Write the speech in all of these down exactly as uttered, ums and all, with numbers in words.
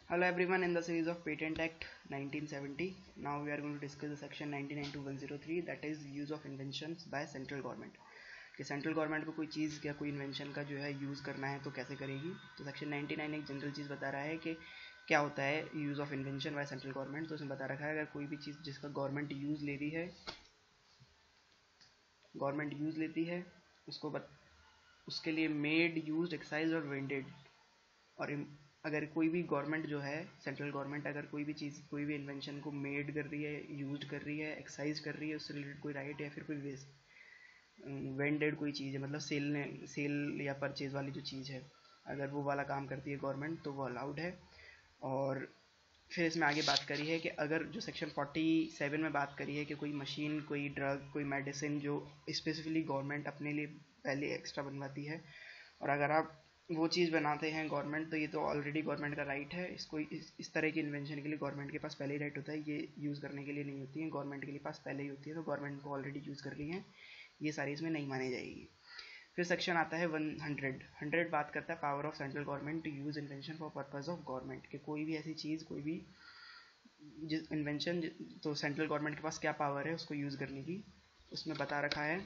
Hello everyone, in the series of Patent Act nineteen seventy, now we are going to discuss the section ninety-nine to one oh three, that is use of inventions by central government. कि central government को कोई चीज़ या कोई invention का जो है use करना है तो कैसे करेगी। तो सेक्शन निन्यानवे एक जनरल चीज़ बता रहा है कि क्या होता है use of invention by central government. तो उसमें बता रखा है अगर कोई भी चीज़ जिसका गवर्नमेंट यूज़ ले रही है गवर्नमेंट यूज़ लेती है उसको बत, उसके लिए मेड, यूज, एक्साइज और वेंडेड, और अगर कोई भी गवर्नमेंट जो है सेंट्रल गवर्नमेंट अगर कोई भी चीज़ कोई भी इन्वेंशन को मेड कर रही है, यूज कर रही है, एक्साइज कर रही है, उससे रिलेटेड कोई राइट या फिर कोई वेस्ट वेंडेड कोई चीज़ है, मतलब सेल ने सेल या परचेज वाली जो चीज़ है, अगर वो वाला काम करती है गवर्नमेंट तो वो अलाउड है। और फिर इसमें आगे बात करी है कि अगर जो सेक्शन सैंतालीस में बात करी है कि कोई मशीन, कोई ड्रग, कोई मेडिसिन जो स्पेसिफिकली गवर्नमेंट अपने लिए पहले एक्स्ट्रा बनवाती है, और अगर आप वो चीज़ बनाते हैं गवर्नमेंट तो ये तो ऑलरेडी गवर्नमेंट का राइट है। इसको इस, इस तरह की इन्वेंशन के लिए गवर्नमेंट के पास पहले ही राइट होता है, ये यूज़ करने के लिए नहीं होती है, गवर्नमेंट के लिए पास पहले ही होती है, तो गवर्नमेंट को ऑलरेडी यूज़ कर ली है, ये सारी इसमें नहीं मानी जाएगी। फिर सेक्शन आता है हंड्रेड हंड्रेड बात करता है power of central government to use invention for purpose of government, कि कोई भी ऐसी चीज़, कोई भी जिस इन्वेंशन, तो सेंट्रल गवर्नमेंट के पास क्या पावर है उसको यूज़ करने की। उसमें बता रखा है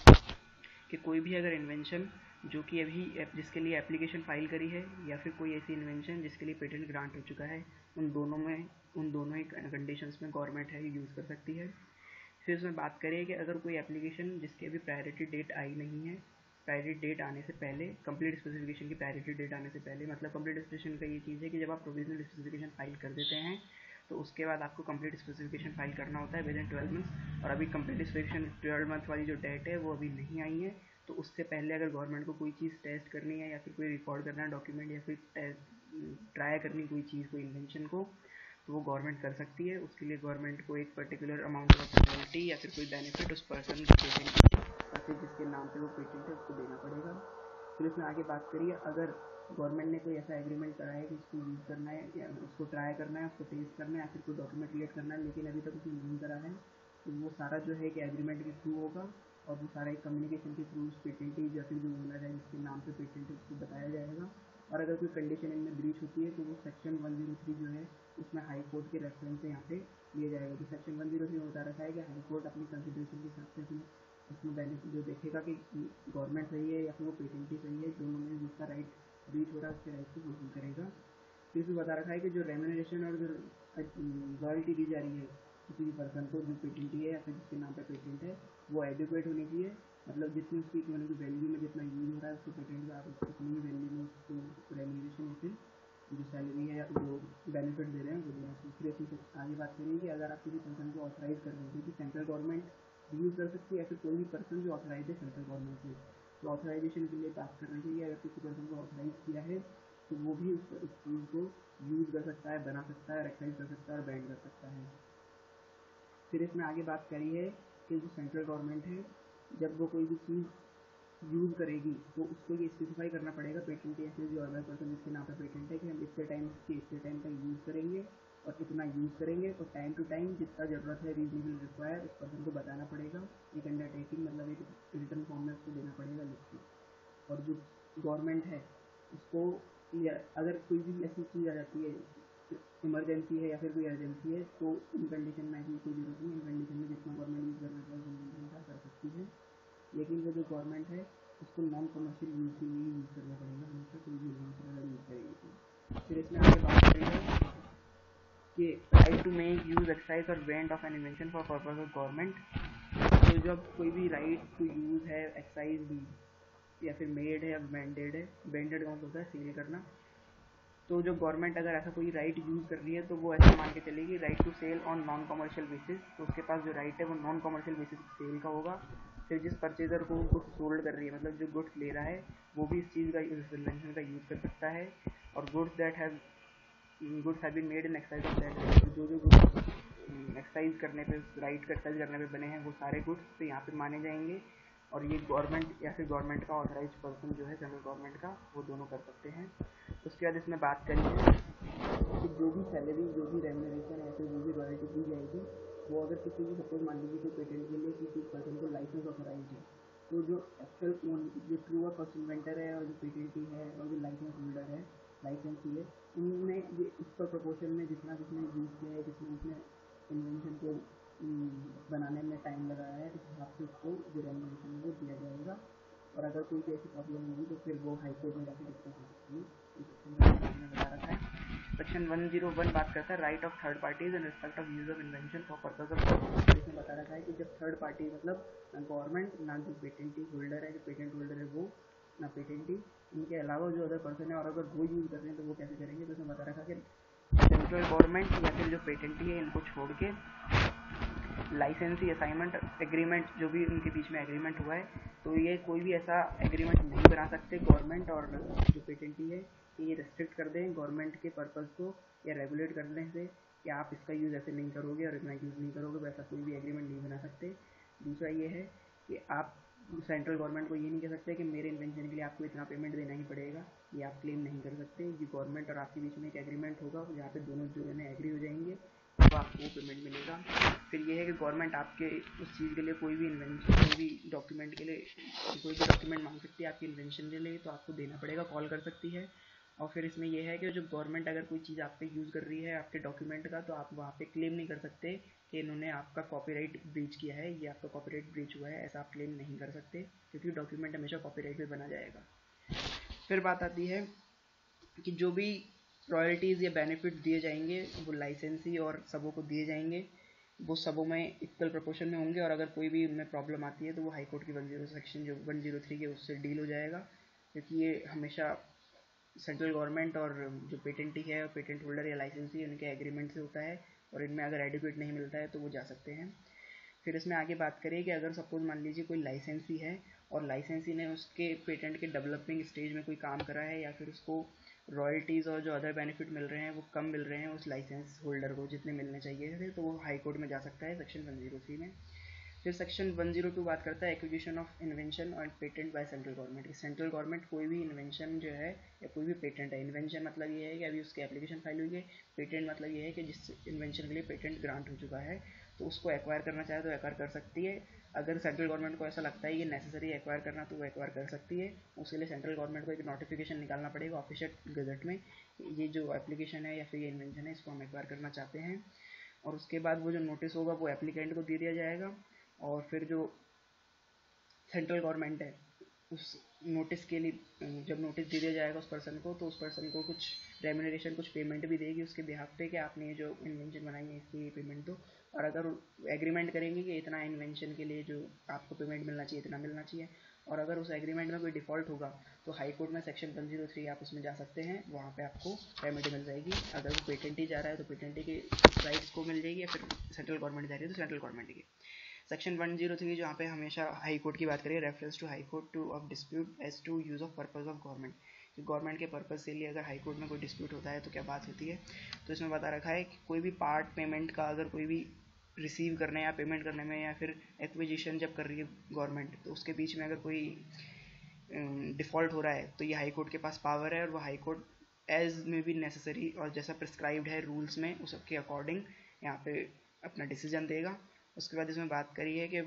कि कोई भी अगर इन्वेंशन जो कि अभी जिसके लिए एप्लीकेशन फाइल करी है, या फिर कोई ऐसी इन्वेंशन जिसके लिए पेटेंट ग्रांट हो चुका है, उन दोनों में उन दोनों ही कंडीशंस में गवर्नमेंट है यूज़ कर सकती है। फिर उसमें बात करें कि अगर कोई एप्लीकेशन जिसकी अभी प्रायोरिटी डेट आई नहीं है, प्रायोरिटी डेट आने से पहले, कंप्लीट स्पेसिफिकेशन की प्रायोरिटी डेट आने से पहले, मतलब कंप्लीट स्पेसिफिकेशन का ये चीज़ है कि जब आप प्रोविजनल स्पेसिफिकेशन फाइल कर देते हैं तो उसके बाद आपको कंप्लीट स्पेसिफिकेशन फाइल करना होता है विद इन ट्वेल्व मंथ्स, और अभी कंप्लीट स्पेसिफिकेशन ट्वेल्व मंथ वाली जो डेट है वो अभी नहीं आई है, तो उससे पहले अगर गवर्नमेंट को कोई चीज़ टेस्ट करनी है या फिर कोई रिकॉर्ड करना है डॉक्यूमेंट, या फिर ट्राई करनी कोई चीज़, कोई इन्वेंशन को, तो वो गवर्नमेंट कर सकती है। उसके लिए गवर्नमेंट को एक पर्टिकुलर अमाउंट ऑफ रॉयल्टी या फिर कोई बेनिफिट उस पर्सन जो पेटेंट या फिर जिसके नाम पे वो पेटेंट है उसको देना पड़ेगा। फिर उसमें आगे बात करिए, अगर गवर्नमेंट ने कोई ऐसा एग्रीमेंट करा है कि उसको यूज़ करना है या उसको ट्राई करना है, उसको टेस्ट करना है, या फिर कोई डॉक्यूमेंट क्रिएट करना है, लेकिन अभी तक उसने नहीं करा है, तो वो सारा जो है कि एग्रीमेंट के थ्रू होगा, और वो सारा एक कम्युनिकेशन के थ्रू उस पेटेंट या फिर जो ओनर है जिसके नाम पे पेटेंट है उसको बताया जाएगा। और अगर कोई कंडीशन इनमें ब्रीच होती है तो वो सेक्शन वन जीरो थ्री जो है उसमें हाई कोर्ट के रेफरेंस से यहाँ पे लिया जाएगा। तो सेक्शन वन जीरो थ्री में बता रखा है कि हाई कोर्ट अपनी कंसिडरेशन के हिसाब से उसमें उसमें बेनिफिट जो देखेगा कि गवर्नमेंट सही है या फिर वो पेटेंट ही सही है, दोनों में जिसका राइट ब्रीच हो रहा है उसके राइट को फुलफिल करेगा। फिर इसमें बता रखा है कि जो रेम्यूनरेशन और जो रॉयल्टी दी जा रही है किसी भी पर्सन को जो पेटेंट है या फिर जिसके नाम पर पेटेंट है वो एडिक्वेट होनी चाहिए, मतलब जितनी उसकी मतलब की वैल्यू में जितना यूज हो रहा है उसको पेटेंट का आप उतनी ही वैल्यू में उसको रेम्यूनरेशन या फिर जो सैलरी है या जो बेनिफिट दे रहे हैं वो देना चाहिए। फिर अपनी आगे बात करेंगे कि अगर आप किसी पर्सन को ऑथराइज कर रहे हैं कि सेंट्रल गवर्नमेंट यूज़ कर सकती है या फिर कोई भी पर्सन जो ऑथराइज है सेंट्रल गवर्नमेंट से, तो ऑथराइजेशन के लिए बात करना चाहिए। अगर किसी पर्सन को ऑथराइज किया है तो वो भी उस, उस चीज़ को यूज़ कर सकता है, बना सकता है, एक्साइज कर सकता है और बैंड कर सकता है। फिर इसमें आगे बात करी है कि जो सेंट्रल गवर्नमेंट है जब वो कोई भी चीज़ यूज़ करेगी तो उसको ये स्पेसिफाई करना पड़ेगा पेटेंट या फिर जो अदर पर्सन जिसके नाम पर पेटेंट है कि हम इतने टाइम के इतने टाइम तक यूज़ करेंगे और इतना यूज़ करेंगे, और टाइम टू टाइम जितना ज़रूरत है रीजनेबल रिक्वायर उस पर्सन को बताना पड़ेगा। एक अंडरटेकिंग मतलब एक रिटर्न फॉर्म में उसको देना पड़ेगा लिख के। और जो गवर्नमेंट है उसको अगर कोई भी ऐसी चीज़ आ जाती है, इमरजेंसी है या फिर कोई अर्जेंसी है, तो इन कंडीशन में ऐसी कोई जरूरत नहीं, इन कंडीशन में जितना गवर्नमेंट यूज़ करना चाहिए कर सकती है, लेकिन वो जो गवर्नमेंट है उसको नॉन कमर्शियल यूज़ के लिए यूज़ करना पड़ेगा हमेशा, कोई भी इन्वेंशन अगर यूज़ करेगी तो। फिर इसमें आगे बात करेंगे कि right to make, use, excise और vend of an invention for purpose of government. तो जब कोई भी राइट टू यूज़ है, एक्साइज भी या फिर मेड है या बेंडेड है, बेंडेड कौन होता है सेल करना, तो जो गवर्नमेंट अगर ऐसा कोई राइट यूज़ कर रही है तो वो ऐसा मान के चलेगी right to sell on non commercial basis, तो उसके पास जो राइट है वो नॉन कमर्शियल बेसिस सेल का होगा। फिर जिस परचेजर को गुड्स सोल्ड कर रही है, मतलब जो गुड्स ले रहा है वो भी इस चीज़ का इन्वेंशन का यूज़ कर सकता है। और goods that have goods have been made in excise of that, जो जो गुड्स एक्साइज करने पे, राइट का एक्साइज करने पे बने हैं वो सारे गुड्स तो यहाँ पे माने जाएंगे, और ये गवर्नमेंट या फिर गवर्नमेंट का ऑथराइज पर्सन जो है सेंट्रल गवर्नमेंट का वो दोनों कर सकते हैं। उसके बाद इसमें बात करेंगे कि जो भी सैलरी, जो भी रेम्यूनरेशन या फिर जो भी रॉयल्टी दी जाएगी वो अगर किसी भी सपोज मान लीजिए कि पेटेंट के लिए किसी पर्सन को लाइसेंस ऑथराइज है, तो जो एक्चुअल जो ट्रू और फर्स्ट इन्वेंटर है और जो पेटेंटी है और जो लाइसेंस होल्डर है, लाइसेंसी है, उनमें ये इक्वल प्रोपोर्शन में जितना जिसने यूज़ किया है, जिसने जिसने इन्वेंशन को बनाने में टाइम लगाया है, उस हिसाब से उसको जो रेम्यूनरेशन है वो दिया जाएगा। और अगर कोई ऐसी प्रॉब्लम होगी तो फिर वो हाई कोर्ट में जाकर डिस्कस हो सकती है। बता रखा है सेक्शन वन जीरो वन बात करता है right of third parties in respect of use of invention for purpose of government. इसमें बता रखा है कि जब थर्ड पार्टी मतलब गवर्नमेंट ना जो पेटेंटी होल्डर है, जो पेटेंट होल्डर है वो ना पेटेंटी, इनके अलावा जो अदर पर्सन है और अगर वो यूज़ कर रहे हैं तो वो कैसे करेंगे। तो इसमें बता रखा कि सेंट्रल गवर्नमेंट या फिर जो पेटेंटी है इनको छोड़ के लाइसेंसी असाइनमेंट एग्रीमेंट जो भी उनके बीच में एग्रीमेंट हुआ है, तो ये कोई भी ऐसा एग्रीमेंट नहीं बना सकते गवर्नमेंट और जो पेटेंटी है कि ये रेस्ट्रिक्ट कर दें गवर्नमेंट के पर्पज़ को या रेगुलेट करने से कि आप इसका यूज़ ऐसे नहीं करोगे और इतना यूज़ नहीं करोगे, वैसा कोई भी एग्रीमेंट नहीं बना सकते। दूसरा ये है कि आप सेंट्रल गवर्नमेंट को ये नहीं कह सकते कि मेरे इन्वेंशन के लिए आपको इतना पेमेंट देना ही पड़ेगा, ये आप क्लेम नहीं कर सकते। ये गवर्नमेंट और आपके बीच में एक एग्रीमेंट होगा जहाँ पे दोनों जो है एग्री हो जाएंगे तो आपको पेमेंट मिलेगा। फिर ये है कि गवर्नमेंट आपके उस चीज़ के लिए कोई भी इन्वेंशन कोई भी डॉक्यूमेंट के लिए कोई भी डॉक्यूमेंट मांग सकती है आपकी इन्वेंशन के लिए, तो आपको देना पड़ेगा, कॉल कर सकती है। और फिर इसमें यह है कि जो गवर्नमेंट अगर कोई चीज़ आप पे यूज़ कर रही है आपके डॉक्यूमेंट का, तो आप वहाँ पे क्लेम नहीं कर सकते कि इन्होंने आपका कॉपीराइट ब्रीच किया है, ये आपका कॉपीराइट ब्रीच हुआ है, ऐसा आप क्लेम नहीं कर सकते क्योंकि डॉक्यूमेंट हमेशा कॉपीराइट पे बना जाएगा। फिर बात आती है कि जो भी रॉयल्टीज़ या बेनिफिट दिए जाएंगे वो लाइसेंसी और सबों को दिए जाएंगे, वो सबों में इक्वल प्रोपोर्शन में होंगे और अगर कोई भी उनमें प्रॉब्लम आती है तो वो हाई कोर्ट की वन जीरो सेक्शन जो वन जीरो थ्री के उससे डील हो जाएगा, क्योंकि ये हमेशा सेंट्रल गवर्नमेंट और जो पेटेंटी है और पेटेंट होल्डर या लाइसेंसी उनके एग्रीमेंट से होता है और इनमें अगर एडिक्वेट नहीं मिलता है तो वो जा सकते हैं। फिर इसमें आगे बात करें कि अगर सपोज मान लीजिए कोई लाइसेंसी है और लाइसेंसी ने उसके पेटेंट के डेवलपिंग स्टेज में कोई काम करा है या फिर उसको रॉयल्टीज़ और जो अदर बेनिफिट मिल रहे हैं वो कम मिल रहे हैं उस लाइसेंस होल्डर को जितने मिलने चाहिए थे, तो वो हाई कोर्ट में जा सकता है सेक्शन वन जीरो थ्री में। फिर सेक्शन वन जीरो टू बात करता है एक्विजिशन ऑफ इन्वेंशन और patent by central government. Central government कोई भी इन्वेंशन जो है या कोई भी पेटेंट है, इन्वेंशन मतलब ये है कि अभी उसकी एप्लीकेशन फाइल हुई है, पेटेंट मतलब ये है कि जिस इन्वेंशन के लिए पेटेंट ग्रांट हो चुका है तो उसको एक्वायर करना चाहे तो एक्वायर कर सकती है। अगर सेंट्रल गवर्नमेंट को ऐसा लगता है ये नेसेसरी एक्वायर करना तो वो एक्वायर कर सकती है। उसके लिए सेंट्रल गवर्नमेंट को एक नोटिफिकेशन निकालना पड़ेगा ऑफिशियल गजट में, ये जो एप्लीकेशन है या फिर ये इन्वेंशन है इसको हम एक्वायर करना चाहते हैं, और उसके बाद वो जो नोटिस होगा वो एप्लीकेंट को दे दिया जाएगा। और फिर जो सेंट्रल गवर्नमेंट है उस नोटिस के लिए जब नोटिस दे दिया जाएगा उस पर्सन को, तो उस पर्सन को कुछ रेम्यूनरेशन कुछ पेमेंट भी देगी उसके बिहाफ पे कि आपने ये जो इन्वेंशन बनाई है इसकी ये पेमेंट दो। और अगर एग्रीमेंट करेंगे कि इतना इन्वेंशन के लिए जो आपको पेमेंट मिलना चाहिए इतना मिलना चाहिए, और अगर उस एग्रीमेंट में कोई डिफ़ॉल्ट होगा तो हाई कोर्ट में सेक्शन वन जीरो थ्री आप उसमें जा सकते हैं, वहाँ पे आपको रेमेडी मिल जाएगी। अगर वो पेटेंटी जा रहा है तो पेटेंटी के राइट्स को मिल जाएगी, या फिर सेंट्रल गवर्नमेंट जा रही है तो सेंट्रल गवर्नमेंट की। सेक्शन वन जीरो थ्री जहाँ पे हमेशा हाई कोर्ट की बात करें, reference to high court to of dispute as to use of purpose of government, कि गवर्नमेंट के पर्पज़ के लिए अगर हाई कोर्ट में कोई डिस्प्यूट होता है तो क्या बात होती है। तो इसमें बता रखा है कि कोई भी पार्ट पेमेंट का अगर कोई भी रिसीव करने या पेमेंट करने में या फिर एक्विजिशन जब कर रही है गवर्नमेंट, तो उसके बीच में अगर कोई डिफ़ॉल्ट हो रहा है तो ये हाई कोर्ट के पास पावर है और वो हाई कोर्ट एज में भी नेसेसरी और जैसा प्रिस्क्राइब्ड है रूल्स में उसके अकॉर्डिंग यहाँ पे अपना डिसीजन देगा। उसके बाद इसमें बात करी है कि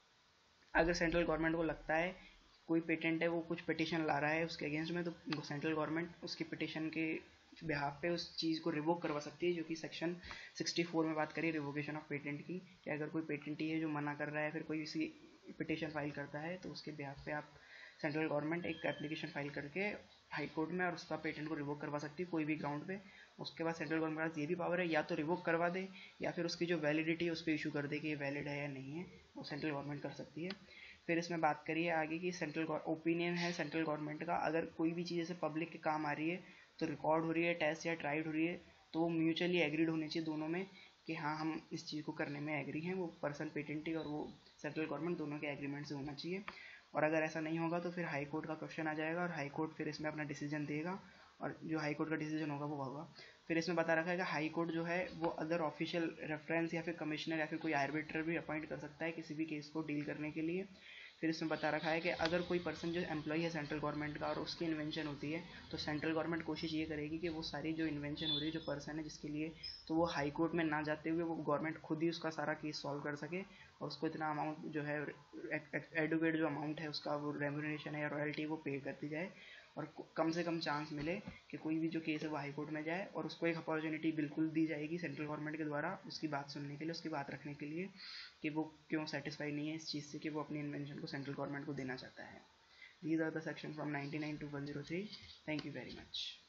अगर सेंट्रल गवर्नमेंट को लगता है कोई पेटेंट है वो कुछ पिटिशन ला रहा है उसके अगेंस्ट में, तो सेंट्रल गवर्नमेंट उसकी पिटिशन के बिहाफ पे उस चीज़ को रिवोक करवा सकती है, जो कि सेक्शन सिक्सटी फोर में बात करिए रिवोकेशन ऑफ पेटेंट की, कि अगर कोई पेटेंटी है जो मना कर रहा है फिर कोई इसी पिटिशन फाइल करता है तो उसके बिहाफ पे आप सेंट्रल गवर्नमेंट एक एप्लीकेशन फाइल करके हाई कोर्ट में और उसका पेटेंट को रिवोक करवा सकती है कोई भी ग्राउंड पे। उसके बाद सेंट्रल गवर्नमेंट के पास ये भी पावर है या तो रिवोक करवा दे या फिर उसकी जो वैलिडिटी है उस पर इशू कर दे कि ये वैलिड है या नहीं है, वो सेंट्रल गवर्नमेंट कर सकती है। फिर इसमें बात करिए आगे की सेंट्रल ओपिनियन है सेंट्रल गवर्नमेंट का, अगर कोई भी चीज़ जैसे पब्लिक के काम आ रही है तो रिकॉर्ड हो रही है टेस्ट या ट्राइड हो रही है तो वो म्यूचुअली एग्रीड होनी चाहिए दोनों में कि हाँ हम इस चीज़ को करने में एग्री हैं, वो पर्सन पेटेंटी और वो सेंट्रल गवर्नमेंट दोनों के एग्रीमेंट से होना चाहिए। और अगर ऐसा नहीं होगा तो फिर हाई कोर्ट का क्वेश्चन आ जाएगा और हाई कोर्ट फिर इसमें अपना डिसीजन देगा और जो हाई कोर्ट का डिसीजन होगा वो होगा। फिर इसमें बता रखा है कि हाई कोर्ट जो है वो अदर ऑफिशियल रेफरेंस या फिर कमिश्नर या फिर कोई आर्बिट्रेटर भी अपॉइंट कर सकता है किसी भी केस को डील करने के लिए। फिर इसमें बता रखा है कि अगर कोई पर्सन जो एम्प्लॉई है सेंट्रल गवर्नमेंट का और उसकी इन्वेंशन होती है तो सेंट्रल गवर्नमेंट कोशिश ये करेगी कि वो सारी जो इन्वेंशन हो रही है जो पर्सन है जिसके लिए, तो वो हाई कोर्ट में ना जाते हुए वो गवर्नमेंट खुद ही उसका सारा केस सॉल्व कर सके और उसको इतना अमाउंट जो है एडुकेट जो अमाउंट है उसका वो रेम्यूनरेशन है या रॉयल्टी वो पे करती जाए। और कम से कम चांस मिले कि कोई भी जो केस है वो हाई कोर्ट में जाए, और उसको एक अपॉर्चुनिटी बिल्कुल दी जाएगी सेंट्रल गवर्नमेंट के द्वारा उसकी बात सुनने के लिए, उसकी बात रखने के लिए कि वो क्यों सेटिस्फाई नहीं है इस चीज़ से कि वो अपनी इन्वेंशन को सेंट्रल गवर्नमेंट को देना चाहता है. These are the sections from ninety-nine to one oh three. Thank you very much.